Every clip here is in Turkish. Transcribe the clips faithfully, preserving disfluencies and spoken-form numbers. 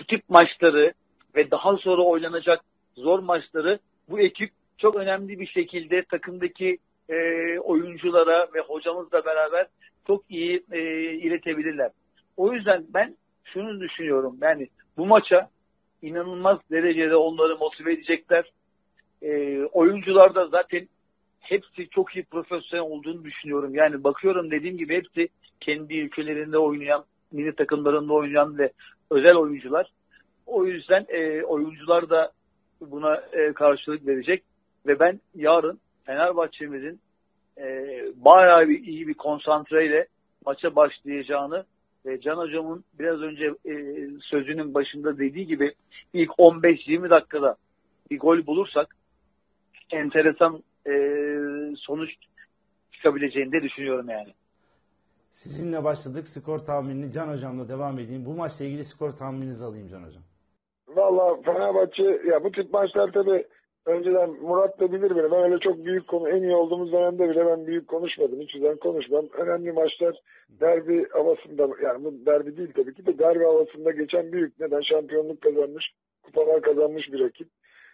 bu tip maçları ve daha sonra oynanacak zor maçları bu ekip çok önemli bir şekilde takımdaki e, oyunculara ve hocamızla beraber çok iyi e, iletebilirler. O yüzden ben şunu düşünüyorum. Yani bu maça inanılmaz derecede onları motive edecekler. E, oyuncular da zaten hepsi çok iyi profesyonel olduğunu düşünüyorum. Yani bakıyorum, dediğim gibi hepsi kendi ülkelerinde oynayan, milli takımlarında oynayan ve özel oyuncular. O yüzden e, oyuncular da buna e, karşılık verecek ve ben yarın Fenerbahçe'mizin e, bayağı bir iyi bir konsantreyle maça başlayacağını ve Can Hocam'ın biraz önce e, sözünün başında dediği gibi ilk on beş yirmi dakikada bir gol bulursak enteresan e, sonuç çıkabileceğini de düşünüyorum yani. Sizinle başladık. Skor tahminini Can Hocam'la devam edeyim. Bu maçla ilgili skor tahmininizi alayım Can Hocam. Valla Fenerbahçe, ya bu tip maçlar tabii önceden Murat da bilir beni. Ben öyle çok büyük konu, en iyi olduğumuz dönemde bile ben büyük konuşmadım. Hiç yüzden konuşmam. Önemli maçlar derbi havasında, yani bu derbi değil tabii ki de derbi havasında geçen büyük. Neden? Şampiyonluk kazanmış, kupalar kazanmış bir rakip.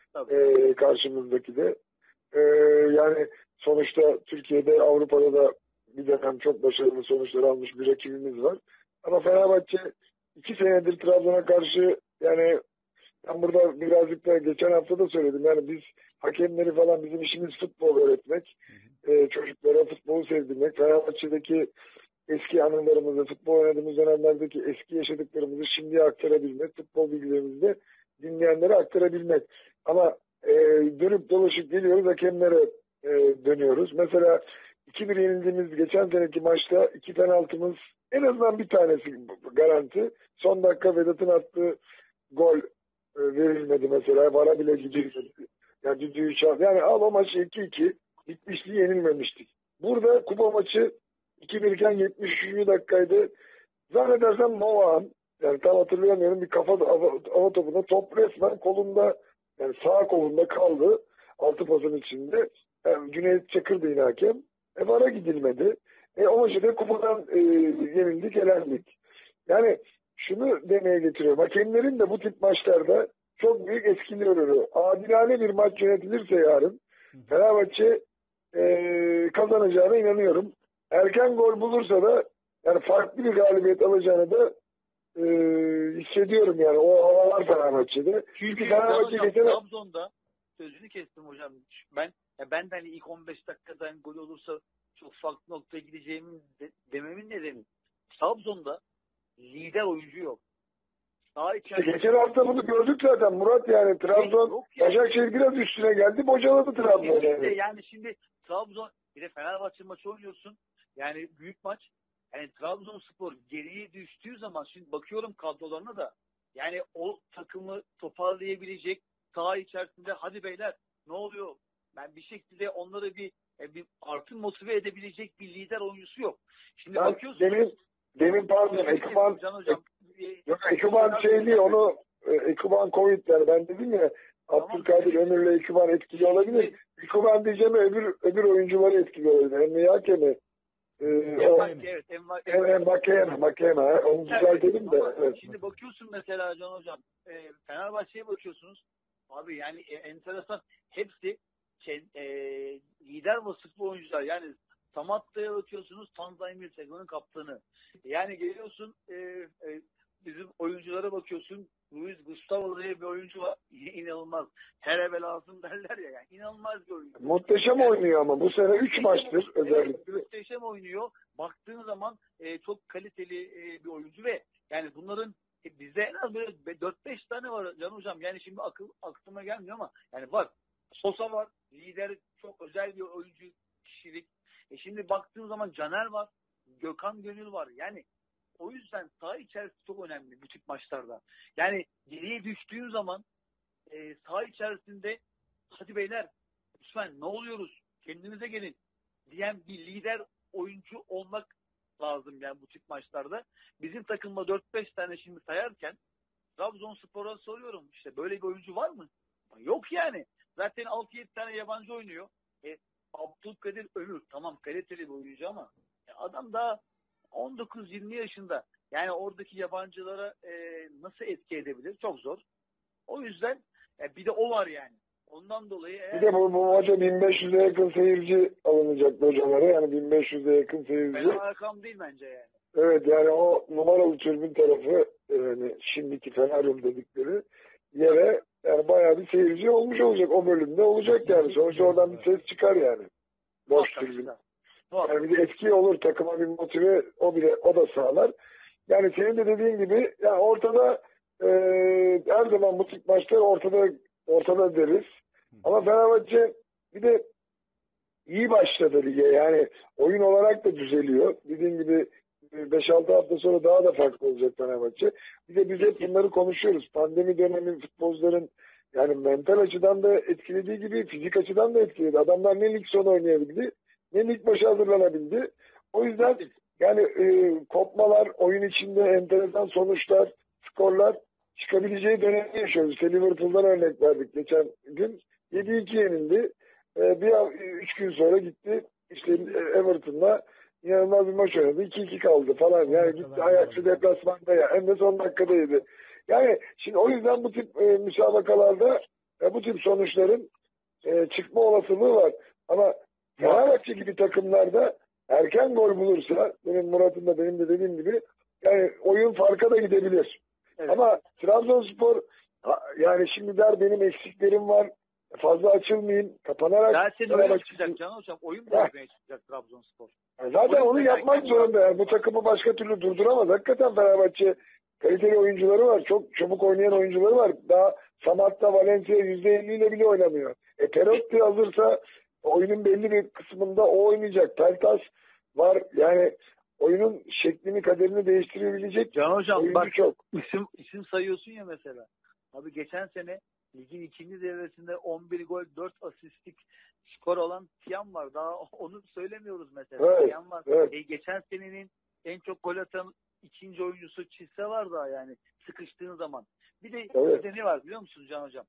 Ee, karşımızdaki de. Ee, yani sonuçta Türkiye'de, Avrupa'da da bir dönem çok başarılı sonuçlar almış bir rakibimiz var. Ama Fenerbahçe iki senedir Trabzon'a karşı, yani ben burada birazcık da geçen hafta da söyledim. Yani biz hakemleri falan, bizim işimiz futbol öğretmek. Ee, çocuklara futbolu sevdirmek. Fenerbahçe'deki eski anılarımızı, futbol oynadığımız dönemlerdeki eski yaşadıklarımızı şimdiye aktarabilmek. Futbol bilgilerimizi de dinleyenlere aktarabilmek. Ama e, dönüp dolaşıp geliyoruz, hakemlere e, dönüyoruz. Mesela iki bir yenildiğimiz geçen seneki maçta iki penaltımız, en azından bir tanesi garanti. Son dakika Vedat'ın attığı gol verilmedi mesela. Vara bile gidilmedi. Yani düdüğü çal. Yani al o maçı iki iki. Bitmişti, yenilmemiştik. Burada kupa maçı iki bir iken yetmiş üçüncü dakikaydı. Zannedersem Novak'ın, yani tam hatırlayamıyorum, bir kafa hava topunda top resmen kolunda, yani sağ kolunda kaldı. Altı pasın içinde. Yani Cüneyt Çakır'dı yine hakem. E vara gidilmedi. E o maçı da kupadan e, yenildik, elendik. Yani şunu demeye getiriyorum. Hakemlerin de bu tip maçlarda çok büyük etkileri. Adilane bir maç yönetilirse yarın Fenerbahçe e, kazanacağına inanıyorum. Erken gol bulursa da yani farklı bir galibiyet alacağını da e, hissediyorum yani. O havalar Fenerbahçe'de. Çünkü Fenerbahçe geçen Trabzon'da, sözünü kestim hocam. Ben ya ben de hani ilk on beş dakikadan gol olursa çok farklı noktaya gideceğimin de, dememin nedeni Trabzon'da lider oyuncu yok. Daha içeride... Geçen hafta bunu gördük zaten Murat, yani Trabzon, yani. Başakşehir biraz üstüne geldi, bocaladı Trabzon. Yani. yani şimdi Trabzon, bir de Fenerbahçe maçı oynuyorsun. Yani büyük maç. Yani Trabzonspor geriye düştüğü zaman şimdi bakıyorum kadrolarına da, yani o takımı toparlayabilecek, saha içerisinde hadi beyler ne oluyor? Ben bir şekilde onları bir, bir artı motive edebilecek bir lider oyuncusu yok. Şimdi ben bakıyorsun. Demin, demin pardon Ekuban, hocam, yok Ekuban şeyli onu Ekuban Covid, yani ben dedim ya tamam, Abdülkadir Ömür'le Ekuban etkili olabilir. Ekuban diyeceğim, öbür öbür oyuncuları etkili olabilir. Hem de hakemi. Ee, o, evet, evet, Makema, Makema. Onu düzeltelim de. Evet. Şimdi bakıyorsun mesela Can Hocam, e, Fenerbahçe'ye bakıyorsunuz. Abi yani e, enteresan. Hepsi şey, e, lider vasıflı oyuncular. Yani Samatta'ya bakıyorsunuz, Tanzanya Sekman'ın kaptanı. Yani geliyorsun e, e, bizim oyunculara bakıyorsun. Luis Gustavo diye bir oyuncu var. İnanılmaz. Her eve lazım derler ya. Yani inanılmaz bir oyuncu. Muhteşem yani, oynuyor ama bu sene üç maçtır özellikle. Evet, muhteşem oynuyor. Baktığın zaman e, çok kaliteli e, bir oyuncu ve yani bunların e, bizde en az böyle dört beş tane var Can Hocam. Yani şimdi akıl aklıma gelmiyor ama yani var. Sosa var. Lider, çok özel bir oyuncu kişilik. E şimdi baktığın zaman Caner var. Gökhan Gönül var. Yani o yüzden saha içerisinde çok önemli bu tip maçlarda. Yani geriye düştüğün zaman e, saha içerisinde hadi beyler lütfen ne oluyoruz? Kendinize gelin diyen bir lider oyuncu olmak lazım yani bu tip maçlarda. Bizim takımda dört beş tane şimdi sayarken Trabzonspor'a soruyorum, işte böyle bir oyuncu var mı? Yok yani. Zaten altı yedi tane yabancı oynuyor. E, Abdülkadir Ömür tamam kaliteli bir oyuncu ama e, adam daha on dokuz yirmi yaşında. Yani oradaki yabancılara e, nasıl etki edebilir? Çok zor. O yüzden e, bir de o var yani. Ondan dolayı eğer... Bir de bu, bu maça bin beş yüze yakın seyirci alınacak hocalara. Yani bin beş yüze yakın seyirci. Fena rakam değil bence yani. Evet, yani o numaralı tribün tarafı, yani şimdiki Feneryum dedikleri yere yani bayağı bir seyirci olmuş olacak. O bölümde olacak yani. Sonuçta oradan bir ses çıkar yani. Boş tribün. Yani bir de etki olur, takıma bir motive o bile o da sağlar. Yani senin de dediğin gibi yani ortada e, her zaman bu tip maçlar ortada ortada deriz. Ama Fenerbahçe bir de iyi başladı lige. Yani oyun olarak da düzeliyor. Dediğim gibi beş altı hafta sonra daha da farklı olacak Fenerbahçe. Bir de biz hep bunları konuşuyoruz. Pandemi dönemi futbolcuların yani mental açıdan da etkilediği gibi fizik açıdan da etkiledi. Adamlar ne lig sonu oynayabildi, ne lig başı hazırlanabildi. O yüzden yani e, kopmalar, oyun içinde enteresan sonuçlar, skorlar çıkabileceği dönemi yaşıyoruz. İşte Liverpool'dan örnek verdik geçen gün. yedi iki yenildi. E, bir üç gün sonra gitti işte Everton'la inanılmaz bir maç oynadı. iki iki kaldı falan. Son Yani gitti Ajax'ı yani. deplasmanda ya. Hem de son dakikadaydı. Yani şimdi o yüzden bu tip e, müsabakalarda e, bu tip sonuçların e, çıkma olasılığı var. Ama Fenerbahçe gibi takımlarda erken gol bulursa benim Murat'ın da benim de dediğim gibi yani oyun farka da gidebilir. Evet. Ama Trabzonspor yani şimdi der benim eksiklerim var. Fazla açılmayayım. Kapanarak zaten öyle çıkacak Can Hocam. Oyun bozmaya çıkacak Trabzonspor. Zaten onu yapmak zorunda. Yani bu takımı başka türlü durduramaz. Hakikaten Fenerbahçe kaliteli oyuncuları var. Çok çabuk oynayan oyuncuları var. Daha Samatta, Valencia yüzde elli ile bile oynamıyor. E Perotti hazırsa oyunun belli bir kısmında o oynayacak. Peltas var. Yani oyunun şeklini, kaderini değiştirebilecek. Can Hocam bak çok. isim, isim sayıyorsun ya mesela. Abi geçen sene ligin ikinci devresinde on bir gol dört asistlik skor alan Tiam var. Daha onu söylemiyoruz mesela. Evet, Tiam var. Evet. E, geçen senenin en çok gol atan ikinci oyuncusu Çisse var daha yani sıkıştığın zaman. Bir de, evet. bir de ne var biliyor musunuz Can Hocam?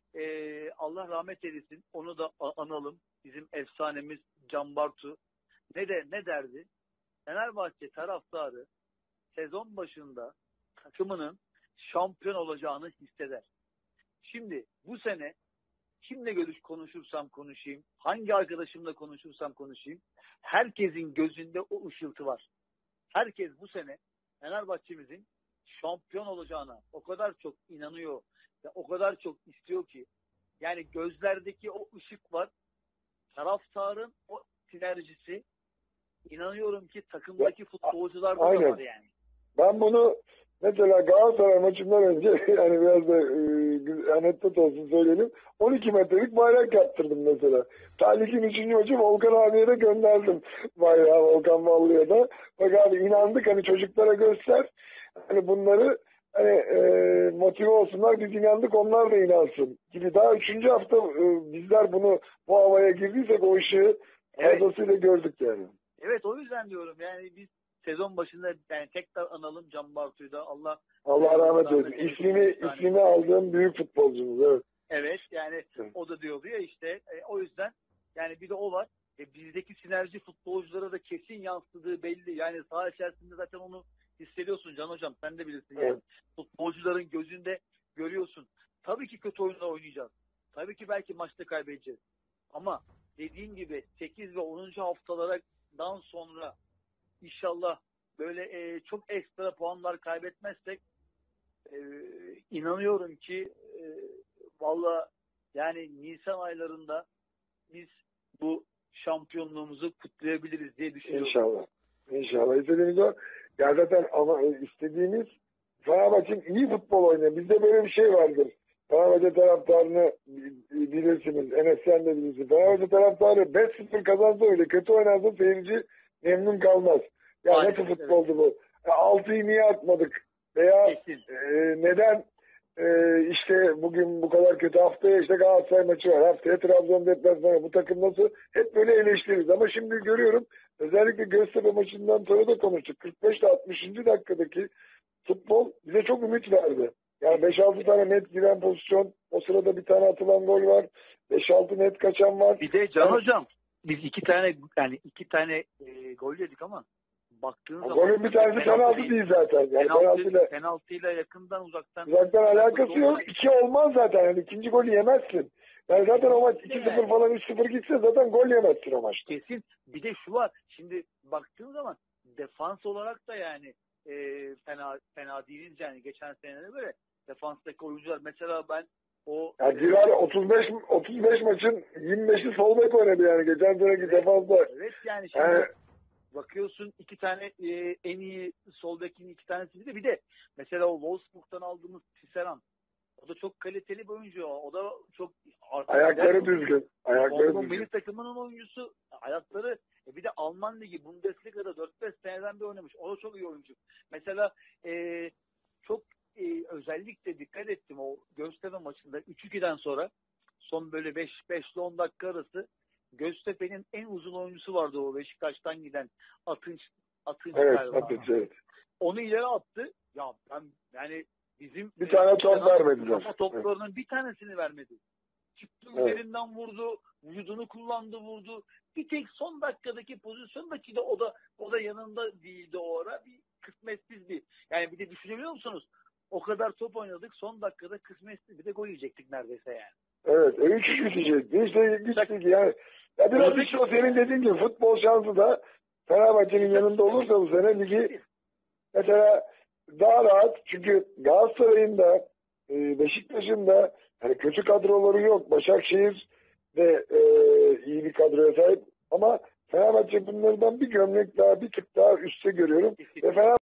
Ee, Allah rahmet eylesin. Onu da analım. Bizim efsanemiz Can Bartu. Ne de ne derdi? Fenerbahçe taraftarı sezon başında takımının şampiyon olacağını hisseder. Şimdi bu sene kimle görüş konuşursam konuşayım, hangi arkadaşımla konuşursam konuşayım, herkesin gözünde o ışıltı var. Herkes bu sene Fenerbahçe'mizin şampiyon olacağına o kadar çok inanıyor ve o kadar çok istiyor ki yani gözlerdeki o ışık var, taraftarın o sinerjisi inanıyorum ki takımdaki futbolcularda da var yani. Ben bunu mesela Galatasaray maçından önce yani biraz da e, anekdot olsun söyleyelim. on iki metrelik bayrak yaptırdım mesela. Talik'in üçüncü maçı Volkan abiye de gönderdim bayrağı Volkan Ballı'ya da. Bak abi inandık hani çocuklara göster. Hani bunları hani e, motive olsunlar biz inandık onlar da inansın gibi. Daha üçüncü hafta e, bizler bunu bu havaya girdiysek o ışığı evet. fazlasıyla gördük yani. Evet o yüzden diyorum yani biz sezon başında yani tekrar analım Can Bartu'yu da Allah Allah rahmet eylesin. İsmini, ismini aldığım büyük futbolcumuz. Evet. Evet yani evet. O da diyordu ya işte e, o yüzden yani bir de o var. E, bizdeki sinerji futbolculara da kesin yansıdığı belli. Yani saha içerisinde zaten onu hissediyorsun Can Hocam. Sen de bilirsin yani. Evet. Futbolcuların gözünde görüyorsun. Tabii ki kötü oyunlar oynayacağız. Tabii ki belki maçta kaybedeceğiz. Ama dediğim gibi sekiz ve onuncu haftalardan sonra İnşallah böyle e, çok ekstra puanlar kaybetmezsek e, inanıyorum ki e, valla yani Nisan aylarında biz bu şampiyonluğumuzu kutlayabiliriz diye düşünüyorum. İnşallah. İnşallah. İstediğimiz o. Ya zaten ama istediğimiz Fenerbahçe'nin iyi futbol oynuyor. Bizde böyle bir şey vardır. Fenerbahçe taraftarını bilirsiniz. Enes sen de bilirsin. Fenerbahçe taraftarı beş sıfır kazansa öyle kötü oynarsa seyirci memnun kalmaz. Ya Aynen, nasıl futboldu evet. bu? altıyı niye atmadık? Veya e, neden e, işte bugün bu kadar kötü haftaya işte Galatasaray maçı var. Haftaya Trabzon deplasmanı. Bu takım nasıl? Hep böyle eleştiririz. Ama şimdi görüyorum özellikle Göztepe maçından sonra da konuştuk. kırk beş ile altmışıncı dakikadaki futbol bize çok ümit verdi. Yani beş altı tane net giren pozisyon. O sırada bir tane atılan gol var. beş altı net kaçan var. Bir de Can yani, Hocam biz iki tane yani iki tane e, gol yedik ama baktığın O zaman golün bir tanesi penaltı değil. değil zaten. Yani Penaltı, penaltıyla, penaltıyla yakından uzaktan uzaktan alakası yok. İki olmaz zaten. Yani ikinci golü yemezsin. Yani zaten o maç iki sıfır falan üç sıfır gitse zaten gol yemezsin o maçta. Kesin. Bir de şu var. Şimdi baktığın zaman defans olarak da yani e, fena fena değiliz yani geçen senelere göre defanstaki oyuncular. Mesela ben o Yani Dilar otuz beş otuz beş maçın yirmi beşi sol bek oynadı yani geçen seneki evet, defansta. evet yani şimdi Yani, bakıyorsun iki tane e, en iyi sol bekin iki tanesi bir de bir de mesela o Wolfsburg'dan aldığımız Tisserand. O da çok kaliteli bir oyuncu. O da çok ayakları düzgün. Ayakları Milli düzgün. takımının oyuncusu. Ayakları e bir de Alman Ligi Bundesliga'da dört beş seneden bir oynamış. O da çok iyi oyuncu. Mesela e, çok e, özellikle dikkat ettim o Göztepe maçında üç ikiden sonra son böyle beş ile on dakika arası Göztepe'nin en uzun oyuncusu vardı o Beşiktaş'tan giden Atınç Atınç Evet, galiba. Atınç, evet. Onu ileri attı. Ya ben yani bizim Bir tane top vermediler. Kafa toplarının evet. bir tanesini vermedi. Çıktı evet. üzerinden vurdu, vücudunu kullandı vurdu. Bir tek son dakikadaki pozisyondaki de o da o da yanında değildi o ara. Bir kısmetsiz bir. Yani bir de düşünebiliyor musunuz? O kadar top oynadık son dakikada kısmetsiz bir de gol yiyecektik neredeyse yani. Evet, üç üç bitecekti. İşte gittik yani. Ya biraz işte o senin dediğin gibi futbol şansı da Fenerbahçe'nin yanında olursa bu sene ligi mesela daha rahat. Çünkü Galatasaray'ın da Beşiktaş'ın da hani kötü kadroları yok. Başakşehir de e, iyi bir kadroya sahip. Ama Fenerbahçe bunlardan bir gömlek daha bir tık daha üstte görüyorum. Ve Fenerbahçe